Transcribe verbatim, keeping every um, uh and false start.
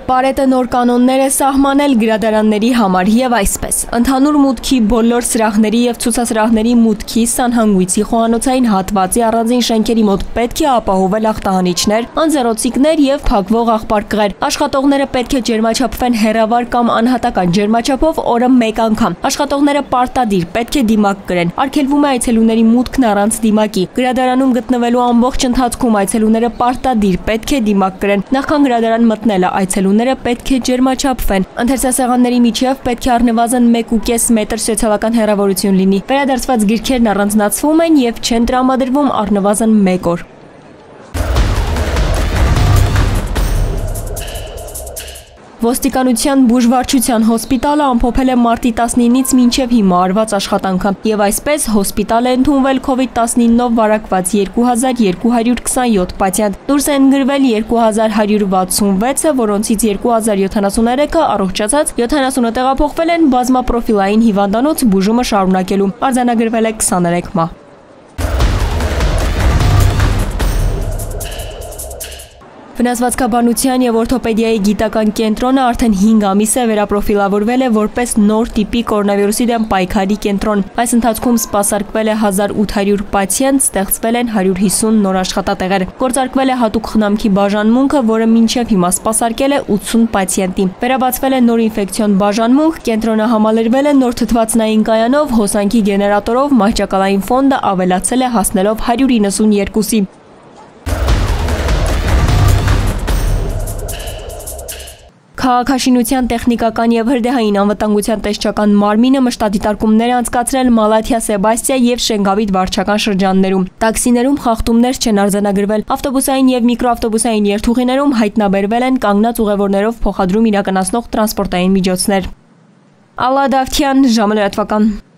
Պարետը նոր կանոններ է սահմանել գրադարանների համար եւ այսպես ընդհանուր մուտքի բոլոր սրահների եւ ցուցասրահների մուտքի սանհանգույցի խոհանոցային հատվածի առանձին շենքերի մոտ պետք է ապահովել ախտահանիչներ, անձեռոցիկներ եւ փակվող աղբարկղեր։ Աշխատողները պետք է ջերմաչափվեն հեռավար կամ անհատական ջերմաչափով օրը մեկ անգամ։ Աշխատողները պարտադիր պետք է դիմակ կրեն։ Արգելվում է այցելուների մուտքն առանց դիմակի։ Գրադարանում գտնվելու ամբողջ ընթացքում այցելուները պարտադիր պետք է դիմակ կրեն։ Նախքան գրադարան մտնելը այցելուները պետք է ջերմաչափվեն։ Ընթերցասեղանների միջև պետք է առնվազն մեկ ու կես մետր սոցիալական հեռավորություն լինի։ Վերադարձված գրքերն առանձնացվում են եւ չեն տրամադրվում առնվազն մեկ օր։ Ոստիկանության բուժվարչության հոսպիտալը ամփոփել է մարտի տասնինից մինչև հիմա արված աշխատանքը եւ այսպես հոսպիտալ է ընդունվել քովիդ տասնինով վարակված երկու հազար երկու հարյուր քսանյոթ պացիենտ։ Դուրս են գրվել երկու հազար հարյուր վաթսունվեցը, որոնցից երկու հազար յոթանասուներեքը առողջացած, յոթանասունը տեղափոխվել են բազմապրոֆիլային հիվանդանոց բուժումը շարունակելու։ Արձանագրվել է քսաներեք մահ։ Վնասվածքաբանության եւ օրթոպեդիայի գիտական կենտրոնը արդեն հինգ ամիս է վերապրոֆիլավորվել է որպես նոր տիպի կորոնավիրուսի դեմ պայքարի կենտրոն։ Այս ընթացքում սպասարկվել է հազար ութ հարյուր պացիենտ, ստեղծվել են հարյուր հիսուն նոր աշխատատեղեր։ Գործարկվել է հատուկ խնամքի բաժանմունքը, որը մինչև հիմա սպասարկել է ութսուն պացիենտի։ Վերաբացվել է նոր ինֆեկցիոն բաժանմունք, կենտրոնը համալրվել է նոր թթվածնային կայանով, հոսանքի գեներատորով, մահճակալային ֆոնդը ավելացել է հասնելով հարյուր իննսունյոթի։ Քաղաքաշինության տեխնիկական եւ հրդեհային անվտանգության տեսչական մարմինը մշտադիտարկումներ է անցկացրել Մալաթիա, Սեբաստիա եւ Շենգավիթ վարչական շրջաններում։ Տաքսիներում խախտումներ չեն արձանագրվել։ Ավտոբուսային եւ միկրոավտոբուսային երթուղիներում հայտնաբերվել են կանգնած ուղևորներով փոխադրում իրականացնող տրանսպորտային միջոցներ։ Ալադավթյան ժամը լրատվական։